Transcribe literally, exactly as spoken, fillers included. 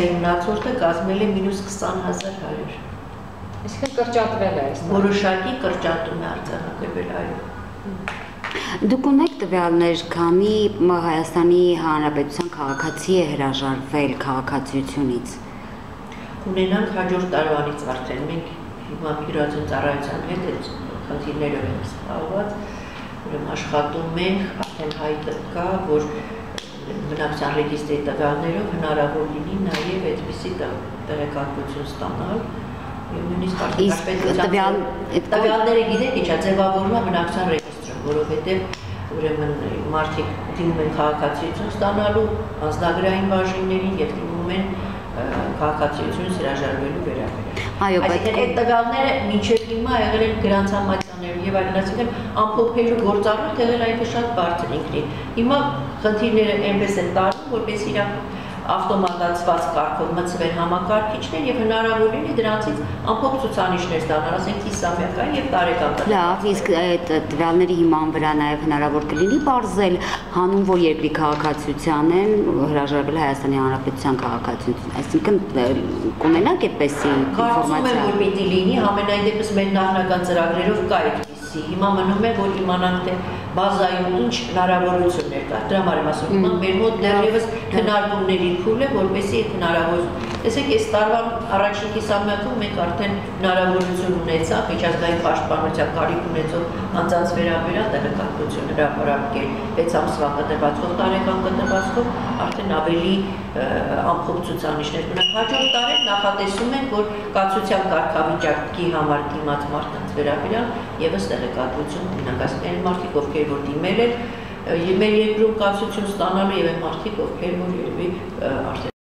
մնացորդը կազմել է մինուս քսան հազար հարյուր։ Այսինքն կրճատվել է այս։ Որոշակի կրճատում է արձանագրվել, այո։ Դուք ունեք տվյալներ, քանի Հայաստանի Հանրապետության քաղաքացի է հրաժարվել քաղաքացիությունից։ Ունենանք հաջորդ տարվանից արդեն մենք հիմա Միգրացիոն ծառայության հետ այդ խնդիրներով ենք զբաղված, ուրեմն աշխատում ենք, արդեն հայտ կա, որ բնակչության ռեգիստրի տվյալներով հնարավոր լինի նաև այդպիսի տեղեկատվություն ստանալ եւ նույնիսկ տվյալ տվյալները գիտեք ինչա ձևավորվում է բնակչության ռեգիստրում, որովհետեւ ուրեմն մարդիկ դիմում են քաղաքացիություն ստանալու անձնագրային բաժիններին եւ դիմում են քաղաքացիությունից հրաժարվելու վերաբերյալ։ Այո, բայց այդ տվյալները մինչև հիմա եղել են գրանցամատյաններով եւ այլն, այսինքն ամփոփելու գործառույթը եղել այնպես շատ բարձր ինքնին։ Հիմա խնդիրները այնպես են տարվում, որպես իրանք ավտոմատացված կարգով մտցվեն համակարգիչներ եւ հնարավոր լինի դրանցից ամփոփ ցուցանիշներ ստանալ, ասենք կիսամյակային եւ տարեկան։ Լավ, իսկ այդ տվյալների հիման վրա նաեւ հնարավոր կլինի բարձել հանուն որ երկրի քաղաքացիության են հրաժարվել Հայաստանի Հանրապետության քաղաքացիություն, այսինքն կունենաք այդպեսի ինֆորմացիա։ Կարծում եմ, որ պիտի լինի, համենայն դեպս մեր նախնական ծրագրերով կա այդպիսի։ Հիմա մնում է, որ իմանանք թե բազայում ինչ հնարավորություններ կա։ Դրա համար եմ ասում, հիմա մեր մոտ դեռևս քննարկումների փուլ է, որպեսզի այդ հնարավորություն։ Տեսեք, այս տարվա առաջին կիսամյակում մենք արդեն հնարավորություն ունեցանք միջազգային պաշտպանության կարիք ունեցող անձանց վերաբերյալ տեղեկատվություն հրապարակել վեց ամսվա կտրվածքով, տարեկան կտրվածքով արդեն ավելի ամփոփ ցուցանիշներ ունենք։ Հաջորդ տարի նախատեսում ենք, որ կացության կարգավիճակի համար դիմաց մարդկանց վերաբերյալ եւս տեղեկատվություն ունենանք, այսինքն այն մարդիկ, ովքեր որ դիմել են մեր երկրում կացություն ստանալու եւ այն մարդիկ, ովքեր որ երևի արդեն